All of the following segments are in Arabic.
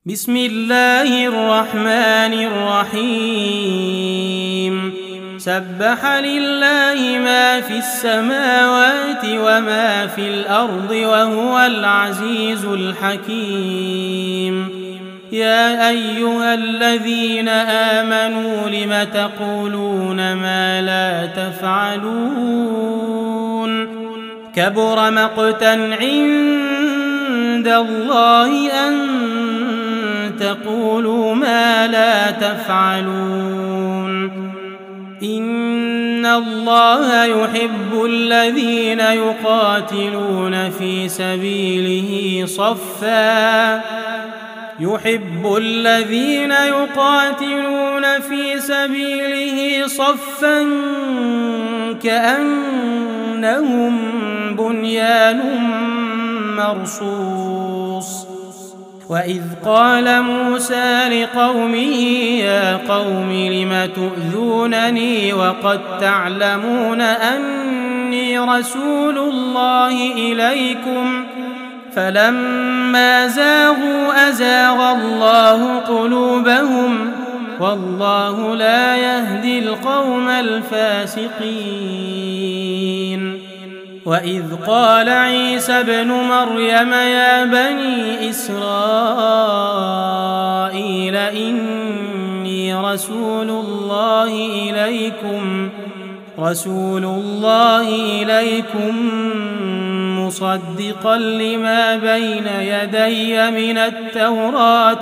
بسم الله الرحمن الرحيم سبح لله ما في السماوات وما في الأرض وهو العزيز الحكيم يا أيها الذين آمنوا لم تقولون ما لا تفعلون كبر مقتا عند الله أن تقولوا ما لا تفعلون إن الله يحب الذين يقاتلون في سبيله صفا كأنهم بنيان مرصوص وإذ قال موسى لقومه يا قوم لم تؤذونني وقد تعلمون أني رسول الله إليكم فلما زاغوا أزاغ الله قلوبهم والله لا يهدي القوم الفاسقين وإذ قال عيسى ابن مريم يا بني إسرائيل إني رسول الله إليكم مصدقا لما بين يدي من التوراة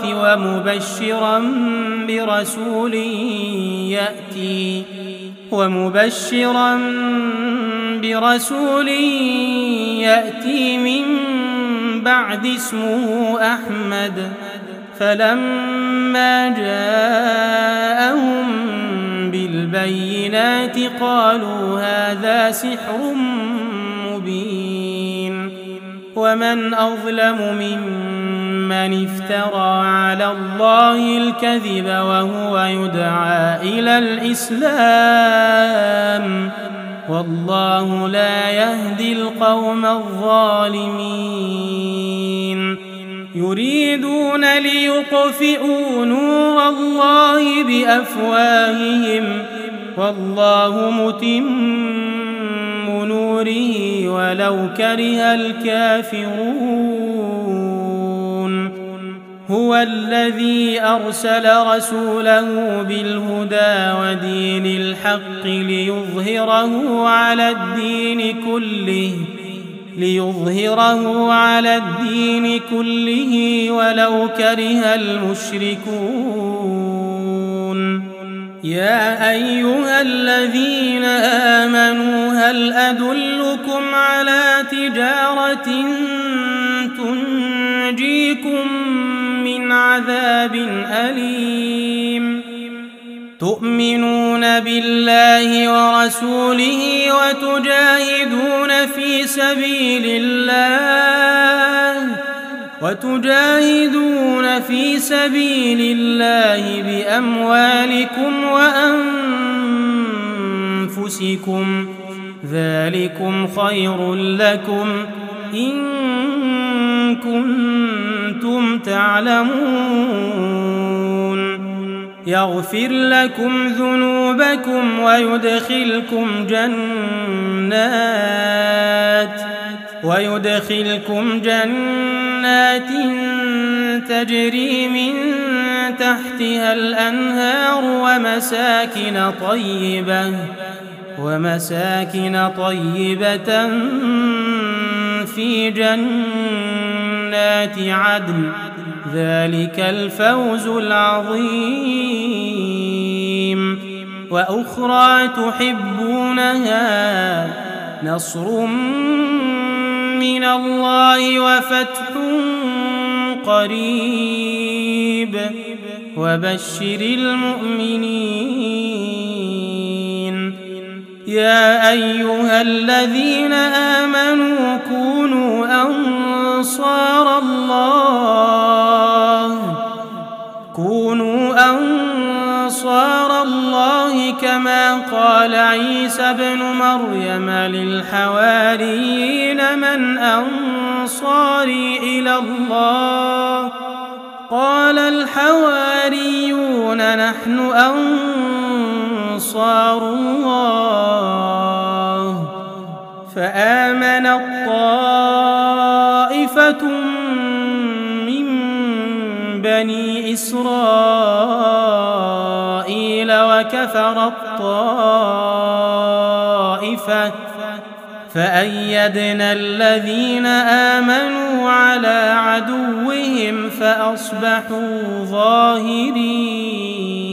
ومبشرا برسول يأتي من بعد اسمه أحمد فلما جاءهم بالبينات قالوا هذا سحر مبين ومن أظلم ممن افترى على الله الكذب وهو يدعى إلى الإسلام والله لا يهدي القوم الظالمين يريدون ليطفئوا نور الله بأفواههم والله متم نوره ولو كره الكافرون هو الذي أرسل رسوله بالهدى ودين الحق ليظهره على الدين كله ولو كره المشركون يا أيها الذين آمنوا هل أدلكم على تجارة تنجيكم من عذاب أليم تؤمنون بالله ورسوله وتجاهدون في سبيل الله بأموالكم وأنفسكم ذلكم خير لكم إن كنتم تعلمون يغفر لكم ذنوبكم ويدخلكم جنات تجري من تحتها الأنهار ومساكن طيبة في جنات عدن ذلك الفوز العظيم وأخرى تحبونها نصر من الله وفتح قريب وبشر المؤمنين يا أيها الذين آمنوا كونوا أنصار الله كما قال عيسى ابن مريم للحواريين من أنصاري إلى الله قال الحواريون نحن أنصار الله فآمنت طائفة من بني إسرائيل وكفرت طائفة فأيدنا الذين آمنوا على عدوهم فأصبحوا ظاهرين.